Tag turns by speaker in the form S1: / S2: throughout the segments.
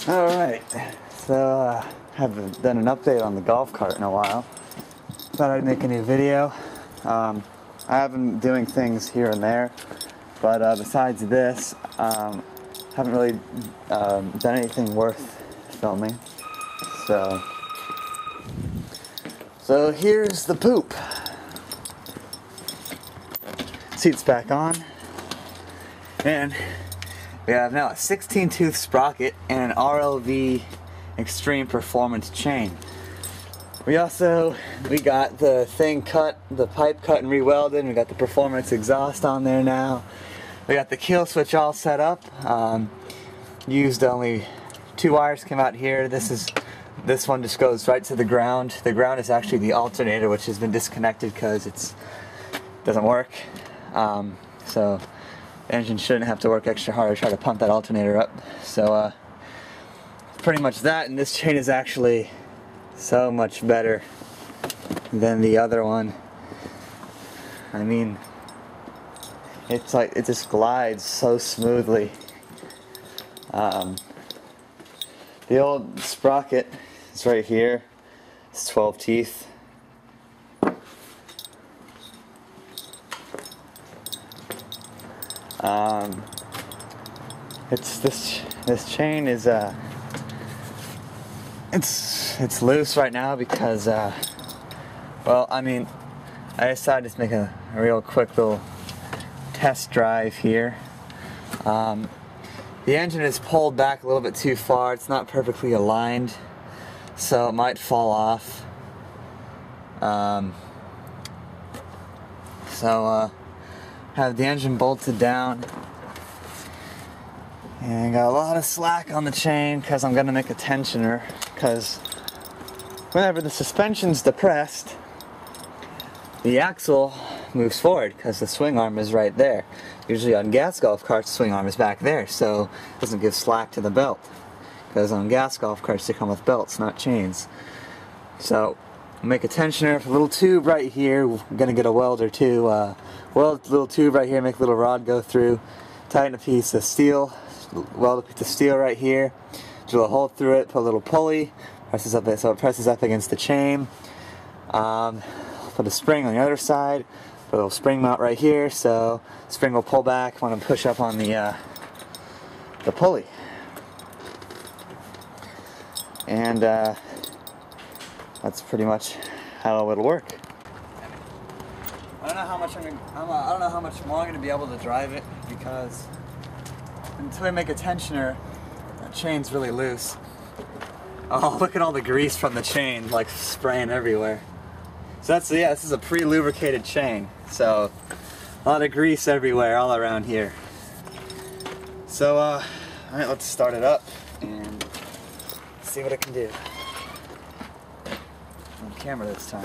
S1: Alright, so haven't done an update on the golf cart in a while. Thought I'd make a new video. I have been doing things here and there, but besides this, haven't really done anything worth filming. So here's the poop. Seat's back on, and we have now a 16-tooth sprocket and an RLV Extreme Performance chain. We got the thing cut, the pipe cut and re-welded. We got the Performance exhaust on there now. We got the kill switch all set up. Used only 2 wires came out here. This one just goes right to the ground. The ground is actually the alternator, which has been disconnected because it doesn't work. So the engine shouldn't have to work extra hard to try to pump that alternator up. So pretty much that, and this chain is actually so much better than the other one. I mean, it's like it just glides so smoothly. The old sprocket is right here. It's 12 teeth. This chain is it's loose right now because well, I mean, I decided to make a real quick little test drive here. The engine is pulled back a little bit too far. It's not perfectly aligned, so it might fall off. Have the engine bolted down, and got a lot of slack on the chain because I'm gonna make a tensioner, because whenever the suspension's depressed, the axle moves forward because the swing arm is right there. Usually on gas golf carts, the swing arm is back there, so it doesn't give slack to the belt, because on gas golf carts they come with belts, not chains. So I'll make a tensioner with a little tube right here. We're gonna get a welder too. Weld a little tube right here, make a little rod go through, tighten a piece of steel, weld a piece of steel right here, drill a hole through it, put a little pulley, presses up so it presses up against the chain. Put a spring on the other side, put a little spring mount right here, so the spring will pull back when I push up on the pulley. And that's pretty much how it'll work. I don't know how much more I'm going to be able to drive it, because until I make a tensioner, that chain's really loose. Oh, look at all the grease from the chain, like spraying everywhere. So this is a pre-lubricated chain, so a lot of grease everywhere, all around here. So, alright, let's start it up and see what it can do. On camera this time.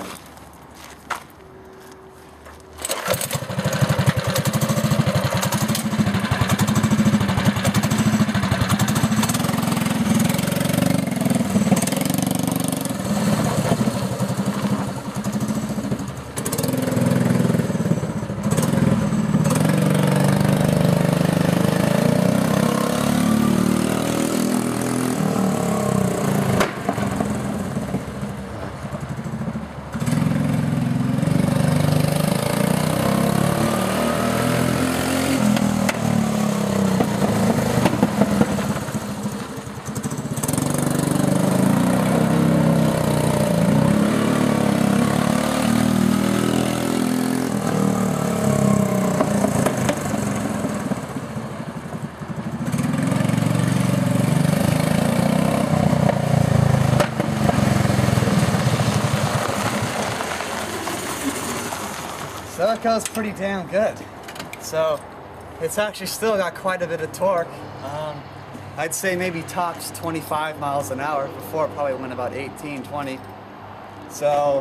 S1: So that goes pretty damn good. So it's actually still got quite a bit of torque. I'd say maybe tops 25 miles an hour. Before it probably went about 18, 20. So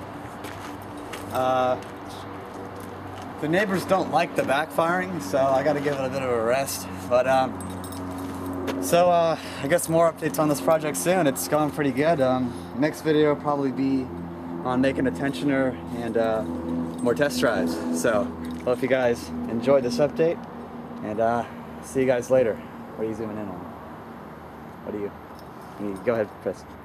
S1: the neighbors don't like the backfiring, so I got to give it a bit of a rest. But I guess more updates on this project soon. It's going pretty good. Next video will probably be on making a tensioner and more test drives. So hope you guys enjoyed this update, and see you guys later. What are you zooming in on? What are you? Go ahead, press.